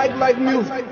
Like music.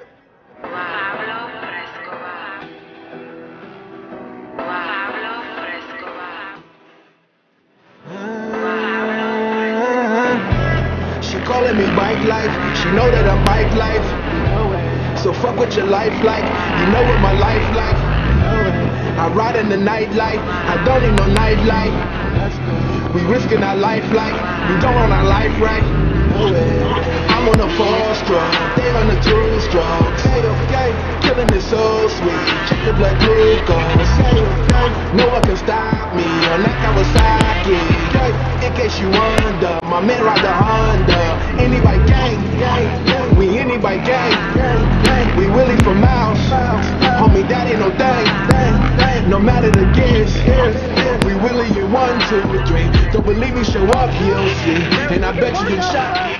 She calling me bike life. She know that I'm bike life. So fuck with your life like. You know what my life like. I ride in the nightlife. I don't need no nightlife. We risking our life like we don't want our life right. I'm on a 4-stroke, they on the 2-stroke. Okay, killing it so sweet. Check the blood glucose. No one can stop me on that Kawasaki. In case you wonder, my man ride the Honda. Anybody gang, we anybody gang. We Willie from Mouse, homie that ain't no thing. No matter the guess, we Willie in 1, 2, 3. Don't believe me, show up, you'll see. And I bet you get shot.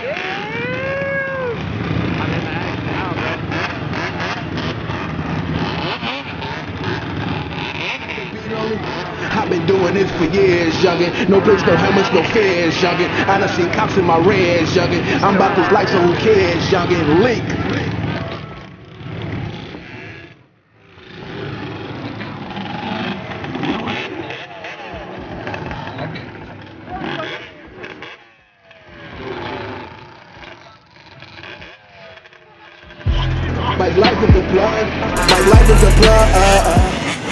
I've been doing this for years, youngin'. No brakes, no helmets, no fears, youngin'. I done seen cops in my reds, youngin'. I'm about this life, so who cares, youngin'? Link. My life is the blood. My life is the blood.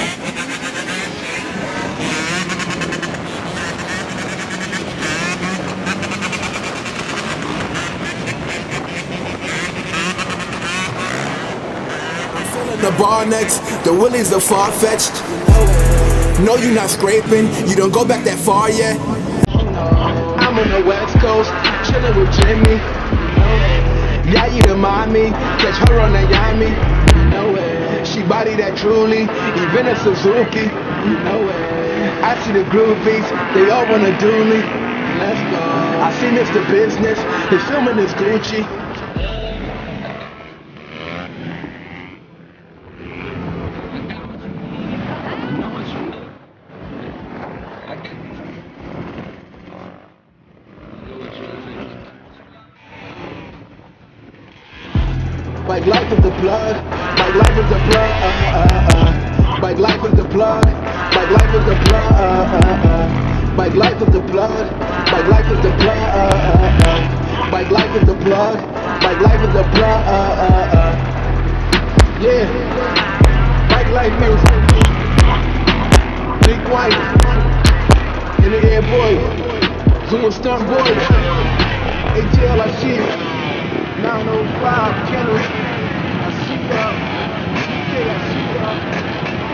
The bar next, the Willies are far-fetched. No, you not scraping, you don't go back that far yet. I'm on the West Coast, chilling with Jimmy. Yeah, you remind me, catch her on the Yami. She body that truly, even a Suzuki. I see the groupies, they all wanna do me. Let's go. I see Mr. Business, he's filming his Gucci. Like life is the blood, like life is the blood, like life is the blood, like life is the blood, like life is the blood, like life is the blood, like life is the blood, like life is the blood. Yeah, like life music. Big white, in the air boy, Zoom stunt boy, ATL I see you. 905 Kennels, I see y'all. Yeah, I see y'all.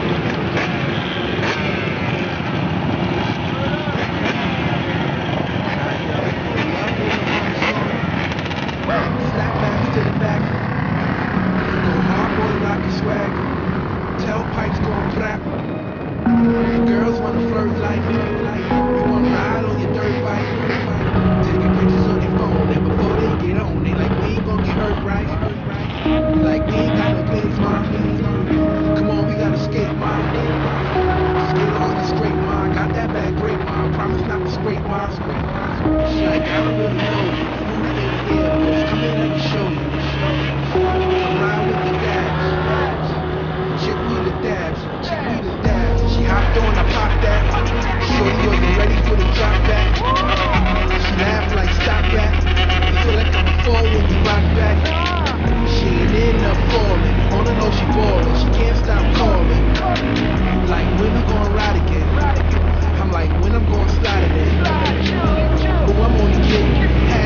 Snapbacks to the back. Hard boy rocky swag. Tailpipes going crap. Girls wanna flirt like me. You wanna ride on your dirt bike. Taking pictures on your phone, and before they get on, they like, we ain't gon' get hurt, right? Like, we ain't got no place, ma. Come on, we gotta skate, ma. Skate on the straight, ma. Got that bag great, ma. Promise not to scrape, ma. She like, I don't really know you. Yeah, boys, come in, let me show you. I'm riding with the dabs. Chick me the dabs. Chick me the dabs. She hopped on, I popped that. Shorty wasn't ready for the drop back. She laughed like, stop that. Feel like I'm fall when you rock back. She ain't end up falling. On the low she ballin'. She can't stop calling. Like, when we gon' ride again? I'm like, when I'm gon' slide again? But I'm only kidding.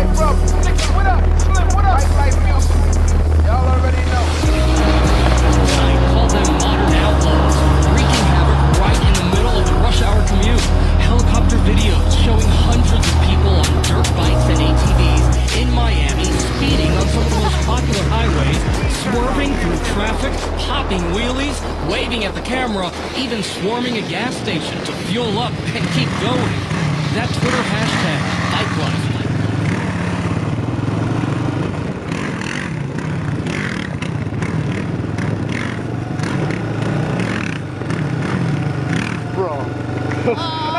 Hey, bro, Nicky, what up? Slim, what up? Life music. Y'all already know. I call them modern outlaws, wreaking havoc right in the middle of the rush hour commute. Helicopter videos showing hundreds of people on dirt bikes and ATVs in Miami, speeding on some of the most popular highways, swerving through traffic, popping wheelies, waving at the camera, even swarming a gas station to fuel up and keep going. That Twitter hashtag, Bike Life. Bro.